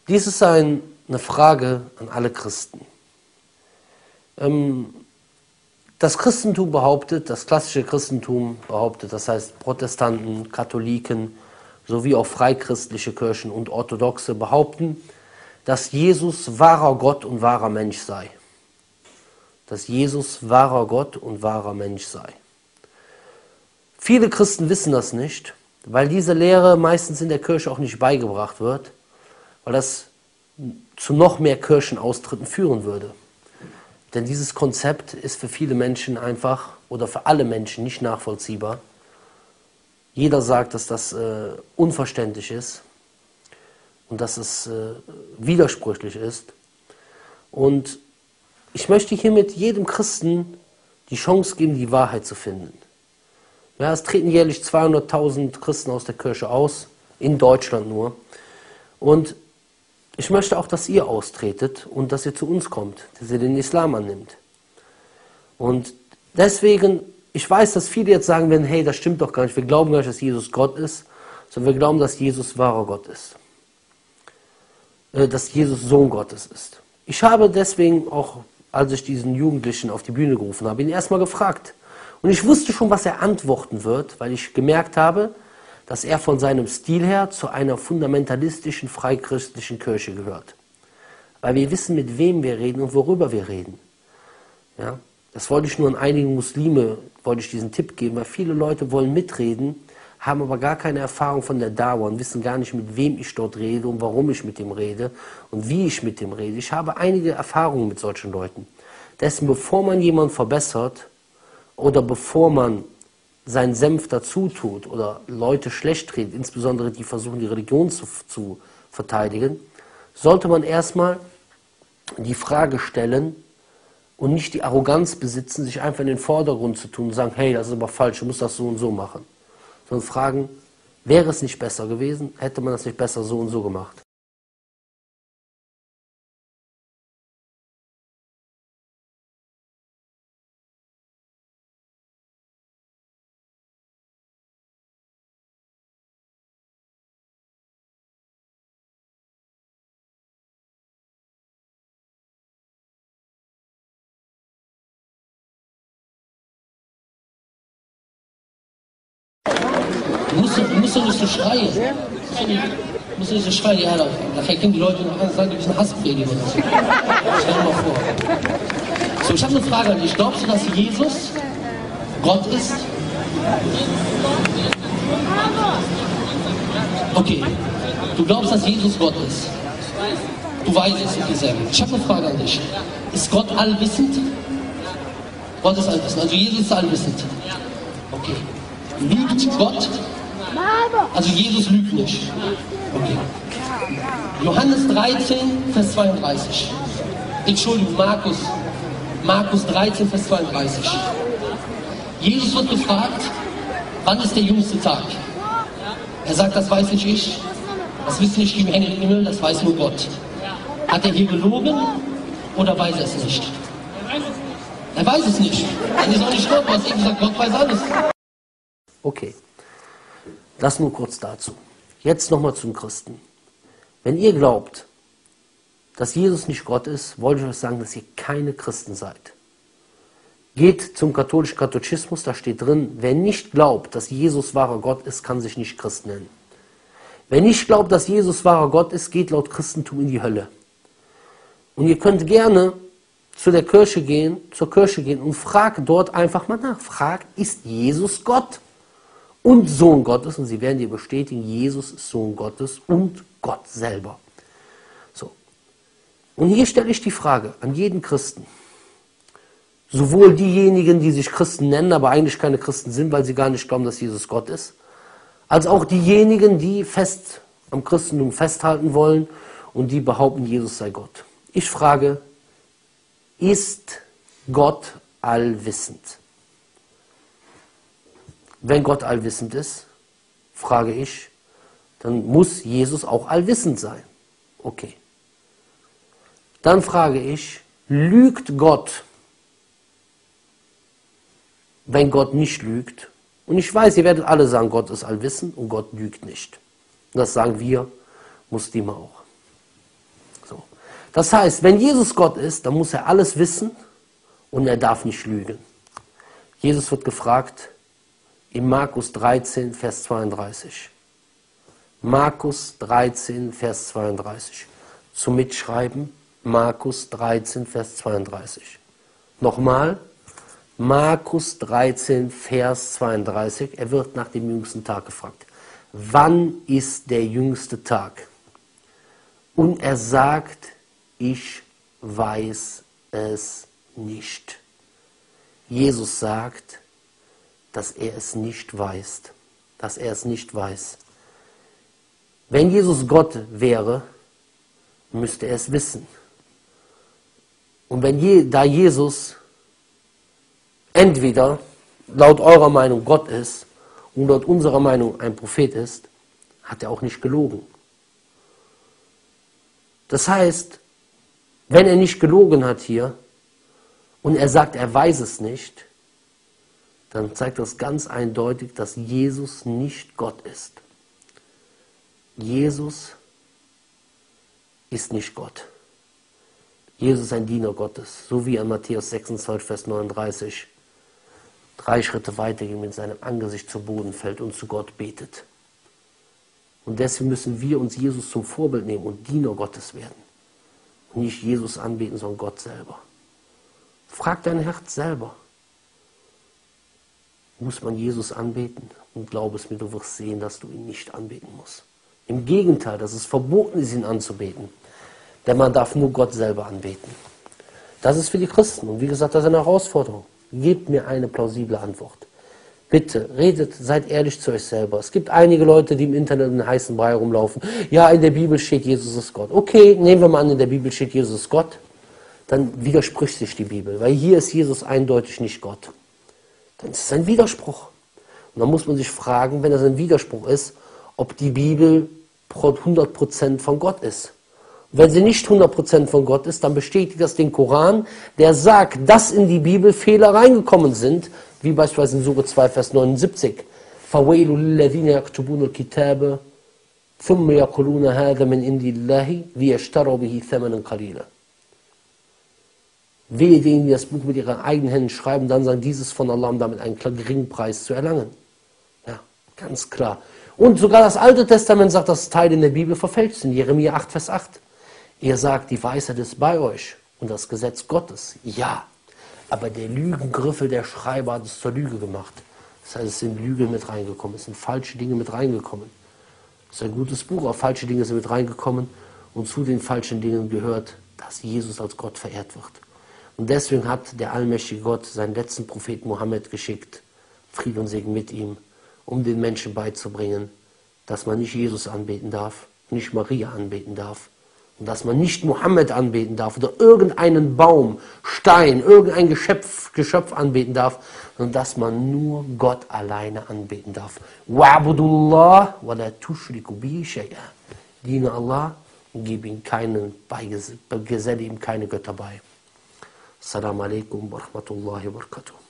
Dies ist eine Frage an alle Christen. Das Christentum behauptet, das klassische Christentum behauptet, das heißt Protestanten, Katholiken sowie auch freichristliche Kirchen und Orthodoxe behaupten, dass Jesus wahrer Gott und wahrer Mensch sei. Dass Jesus wahrer Gott und wahrer Mensch sei. Viele Christen wissen das nicht, weil diese Lehre meistens in der Kirche auch nicht beigebracht wird, weil das zu noch mehr Kirchenaustritten führen würde. Denn dieses Konzept ist für viele Menschen einfach, oder für alle Menschen nicht nachvollziehbar. Jeder sagt, dass das unverständlich ist und dass es widersprüchlich ist. Und ich möchte hiermit jedem Christen die Chance geben, die Wahrheit zu finden. Ja, es treten jährlich 200.000 Christen aus der Kirche aus, in Deutschland nur. Und ich möchte auch, dass ihr austretet und dass ihr zu uns kommt, dass ihr den Islam annimmt. Und deswegen, ich weiß, dass viele jetzt sagen werden, hey, das stimmt doch gar nicht, wir glauben gar nicht, dass Jesus Gott ist, sondern wir glauben, dass Jesus wahrer Gott ist. Dass Jesus Sohn Gottes ist. Ich habe deswegen auch, als ich diesen Jugendlichen auf die Bühne gerufen habe, ihn erstmal gefragt. Und ich wusste schon, was er antworten wird, weil ich gemerkt habe, dass er von seinem Stil her zu einer fundamentalistischen, freichristlichen Kirche gehört. Weil wir wissen, mit wem wir reden und worüber wir reden. Ja? Das wollte ich nur an einigen Muslime, wollte ich diesen Tipp geben, weil viele Leute wollen mitreden, haben aber gar keine Erfahrung von der Dawa und wissen gar nicht, mit wem ich dort rede und warum ich mit dem rede und wie ich mit dem rede. Ich habe einige Erfahrungen mit solchen Leuten. Deswegen, bevor man jemanden verbessert oder bevor man seinen Senf dazu tut oder Leute schlecht redet, insbesondere die versuchen, die Religion zu verteidigen, sollte man erstmal die Frage stellen und nicht die Arroganz besitzen, sich einfach in den Vordergrund zu tun und sagen, hey, das ist aber falsch, du musst das so und so machen. Sondern fragen, wäre es nicht besser gewesen, hätte man das nicht besser so und so gemacht. Du musst doch nicht so schreien. Du musst nicht so schreien, ja, nachher können die Leute noch sagen, du bist ein Hassprediger oder so. Stell dir mal vor. So, ich habe eine Frage an dich. Glaubst du, dass Jesus Gott ist? Okay. Du glaubst, dass Jesus Gott ist? Du weißt es, okay, sehr gut. Ich habe eine Frage an dich. Ist Gott allwissend? Gott ist allwissend, also Jesus ist allwissend. Okay. Lügt Gott? Also Jesus lügt nicht. Okay. Johannes 13, Vers 32. Entschuldigung, Markus 13, Vers 32. Jesus wird gefragt, wann ist der jüngste Tag? Er sagt, das weiß nicht ich. Das wissen nicht die Engel im Himmel, das weiß nur Gott. Hat er hier gelogen oder weiß er es nicht? Er weiß es nicht. Dann ist auch nicht Gott, was eben gesagt, Gott weiß alles. Okay, das nur kurz dazu. Jetzt nochmal zum Christen. Wenn ihr glaubt, dass Jesus nicht Gott ist, wollte ich euch sagen, dass ihr keine Christen seid. Geht zum katholischen Katechismus, da steht drin, wer nicht glaubt, dass Jesus wahrer Gott ist, kann sich nicht Christ nennen. Wer nicht glaubt, dass Jesus wahrer Gott ist, geht laut Christentum in die Hölle. Und ihr könnt gerne zur Kirche gehen und fragt dort einfach mal nach. Fragt, ist Jesus Gott und Sohn Gottes? Und sie werden dir bestätigen, Jesus ist Sohn Gottes und Gott selber. So. Und hier stelle ich die Frage an jeden Christen. Sowohl diejenigen, die sich Christen nennen, aber eigentlich keine Christen sind, weil sie gar nicht glauben, dass Jesus Gott ist, als auch diejenigen, die fest am Christentum festhalten wollen und die behaupten, Jesus sei Gott. Ich frage, ist Gott allwissend? Wenn Gott allwissend ist, frage ich, dann muss Jesus auch allwissend sein. Okay. Dann frage ich, lügt Gott, wenn Gott nicht lügt? Und ich weiß, ihr werdet alle sagen, Gott ist allwissend und Gott lügt nicht. Und das sagen wir Muslime auch. Das heißt, wenn Jesus Gott ist, dann muss er alles wissen und er darf nicht lügen. Jesus wird gefragt in Markus 13, Vers 32. Markus 13, Vers 32. Zum Mitschreiben, Markus 13, Vers 32. Nochmal, Markus 13, Vers 32. Er wird nach dem jüngsten Tag gefragt. Wann ist der jüngste Tag? Und er sagt, ich weiß es nicht. Jesus sagt, dass er es nicht weiß. Dass er es nicht weiß. Wenn Jesus Gott wäre, müsste er es wissen. Und da Jesus entweder laut eurer Meinung Gott ist und laut unserer Meinung ein Prophet ist, hat er auch nicht gelogen. Das heißt, wenn er nicht gelogen hat hier und er sagt, er weiß es nicht, dann zeigt das ganz eindeutig, dass Jesus nicht Gott ist. Jesus ist nicht Gott. Jesus ist ein Diener Gottes, so wie an Matthäus 26, Vers 39 3 Schritte weitergehen, mit seinem Angesicht zu Boden fällt und zu Gott betet. Und deswegen müssen wir uns Jesus zum Vorbild nehmen und Diener Gottes werden. Und nicht Jesus anbeten, sondern Gott selber. Frag dein Herz selber. Muss man Jesus anbeten? Und glaub es mir, du wirst sehen, dass du ihn nicht anbeten musst. Im Gegenteil, dass es verboten ist, ihn anzubeten. Denn man darf nur Gott selber anbeten. Das ist für die Christen. Und wie gesagt, das ist eine Herausforderung. Gebt mir eine plausible Antwort. Bitte, redet, seid ehrlich zu euch selber. Es gibt einige Leute, die im Internet in heißen Brei rumlaufen. Ja, in der Bibel steht, Jesus ist Gott. Okay, nehmen wir mal an, in der Bibel steht, Jesus ist Gott. Dann widerspricht sich die Bibel. Weil hier ist Jesus eindeutig nicht Gott. Dann ist es ein Widerspruch. Und dann muss man sich fragen, wenn das ein Widerspruch ist, ob die Bibel 100% von Gott ist. Und wenn sie nicht 100% von Gott ist, dann bestätigt das den Koran, der sagt, dass in die Bibel Fehler reingekommen sind, wie beispielsweise in Sure 2, Vers 79. فَوَيْلُ لِلَّذِينَ يَكْتُبُونَ الْكِتَابَ ثُمَّ يَقُولُونَ هَذَا مِنْ عِنْدِ اللَّهِ لِيَشْتَرُوا بِهِ ثَمَنًا قَلِيلًا. Wehe denen, die das Buch mit ihren eigenen Händen schreiben, dann sagen, dieses von Allah, um damit einen geringen Preis zu erlangen. Ja, ganz klar. Und sogar das Alte Testament sagt, dass Teile in der Bibel verfälscht sind. Jeremia 8, Vers 8. Ihr sagt, die Weisheit ist bei euch und das Gesetz Gottes. Ja, aber der Lügengriffel der Schreiber hat es zur Lüge gemacht. Das heißt, es sind Lügen mit reingekommen, es sind falsche Dinge mit reingekommen. Das ist ein gutes Buch, aber falsche Dinge sind mit reingekommen. Und zu den falschen Dingen gehört, dass Jesus als Gott verehrt wird. Und deswegen hat der allmächtige Gott seinen letzten Propheten Mohammed geschickt, Friede und Segen mit ihm, um den Menschen beizubringen, dass man nicht Jesus anbeten darf, nicht Maria anbeten darf, und dass man nicht Mohammed anbeten darf oder irgendeinen Baum, Stein, irgendein Geschöpf anbeten darf, sondern dass man nur Gott alleine anbeten darf. Wa'budullah wa la tushriku bihi shay'a. Diene Allah und gebe ihm geselle ihm keine Götter bei. Assalamu alaikum wa rahmatullahi wa barakatuh.